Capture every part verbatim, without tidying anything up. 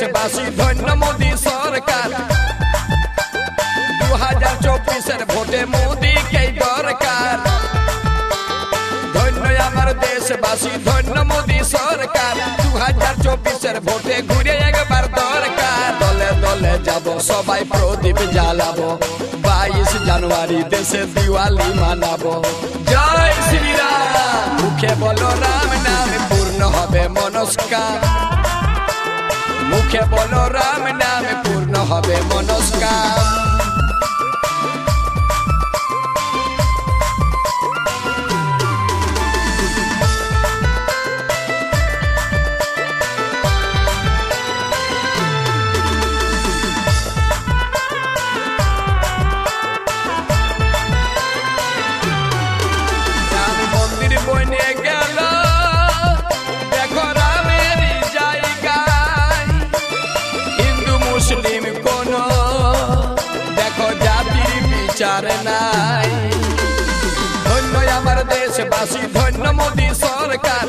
দেশবাসী ধন্য মোদি সরকার দু হাজার চব্বিশের ভোটে মোদিকেই দরকার। ধন্য আমার দেশবাসী ধন্য মোদি সরকার দু হাজার চব্বিশের ভোটে ঘুরে একবার দরকার। দলে দলে যাব সবাই প্রদীপ জ্বালাবো বাইশ জানুয়ারি দেশে দিওয়ালি মানাবো। জয় শ্রীরাম মুখে বলো রাম নাম পূর্ণ হবে মনস্কার। মুখে বলো রাম নাম পূর্ণ হবে মনস্কার। বনে গেল দেখো রামের জায়গায় হিন্দু মুসলিম কোন দেখো জাতির বিচার নাই। ধন্য আমার দেশবাসী ধন্য মোদি সরকার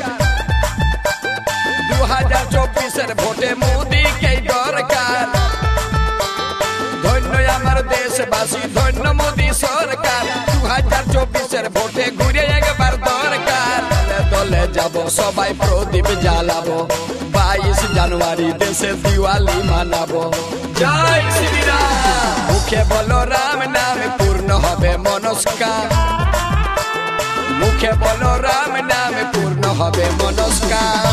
দু হাজার চব্বিশের ভোটে মোদিকেই দরকার। ধন্য আমার দেশবাসী ধন্য মোদি সরকার দু হাজার চব্বিশের ভোটে ঘুরে একবার দরকার। দলে যাব সবাই প্রদীপ জ্বালাবো বাইশ জানুয়ারি দেশে দিওয়ালি মানাবো। জয় শ্রীরাম মুখে বলো রাম নাম পূর্ণ হবে মনস্কার। মুখে বলো রাম নাম পূর্ণ হবে মনস্কার।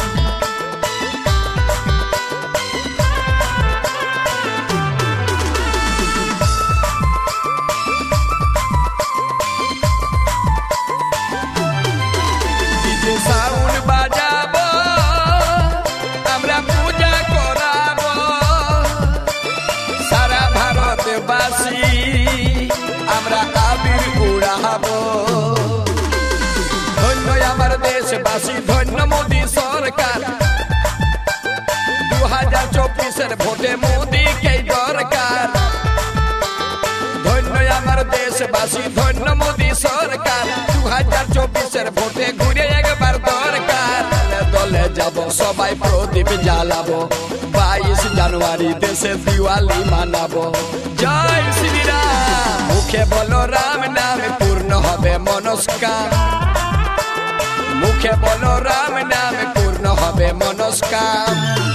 সাউন্ড বাজাবো আমরা পূজা করাবো সারা ভারতবাসী আমরা আবির উড়াবো। ধন্য আমার দেশবাসী ধন্য মোদি সরকার দু হাজার চব্বিশের ভোটে মোদিকেই দরকার। ধন্য আমার দেশবাসী ধন্য মোদি সরকার দু হাজার চব্বিশের ভোটে ঘুরে একবার দরকার। দলে যাব সবাই প্রদীপ জ্বালাবো বাইশ জানুয়ারি দেশে দিওয়ালি মানাবো। জয় শ্রীরাম মুখে বলো রাম নাম পূর্ণ হবে মনস্কার। মুখে বলো রাম নাম পূর্ণ হবে মনস্কার।